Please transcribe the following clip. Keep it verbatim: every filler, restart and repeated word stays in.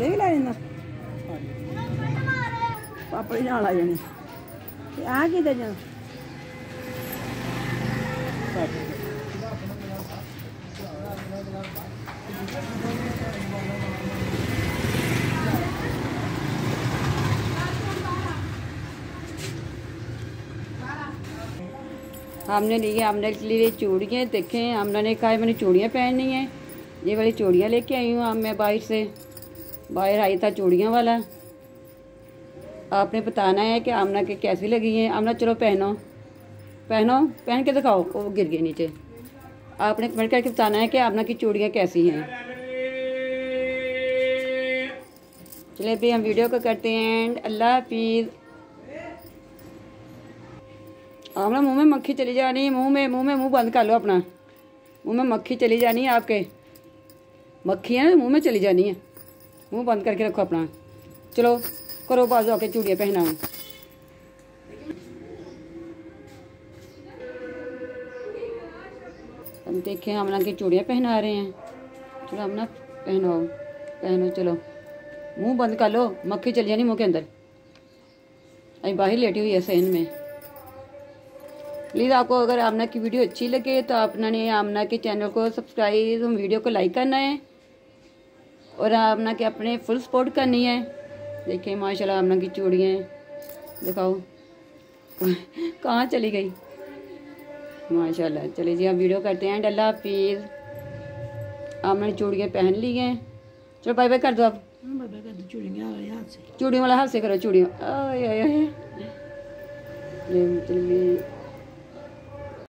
पापड़े भी लै लेना पापड़े नाल आ जाने आ कि जाना हमने लिए हमने लिए चूड़ियाँ देखें। हमने ने कहा मैंने चूड़ियाँ पहननी है, ये वाली चूड़ियाँ लेके आई हूँ। अब मैं बाहर से बाहर आई था चूड़ियाँ वाला। आपने बताना है कि आमना के कैसी लगी हैं। आमना चलो पहनो पहनो पहन के दिखाओ। वो गिर गए नीचे। आपने कमेंट करके बताना है कि आमना की चूड़ियाँ कैसी हैं। चलिए भी हम वीडियो को करते हैं। अल्लाह हाफिज़। आमना मुंह में मक्खी चली जानी है। मुंह में मुंह में मुंह बंद कर लो अपना। मुंह में मक्खी चली जानी है आपके। मक्खी है ना मुंह में चली जानी है। मुंह बंद करके रखो अपना। चलो करो बाजू आके चूड़ियाँ पहनाओ। हम देखें आमना की चूड़ियाँ पहना रहे हैं। चलो आमना पहनाओ पहनो। चलो मुंह बंद कर लो, मक्खी चली जानी मुंह के अंदर। अभी बाहर लेटी हुई है सहन में। प्लीज़ आपको अगर आमना की वीडियो अच्छी लगे तो आपने आमना के चैनल को सब्सक्राइब वीडियो को लाइक करना है और आमना के अपने फुल सपोर्ट करनी है। देखिए माशाल्लाह आमना की चूड़ियाँ दिखाओ कहाँ चली गई माशाल्लाह। चलिए जी हम वीडियो करते हैं। अल्लाह हाफिज़। आमना ने चूड़ियाँ पहन ली हैं। चलो बाय बाय कर दो आप। चूड़ियों वाला हाथ से करो। चूड़ियों चलिए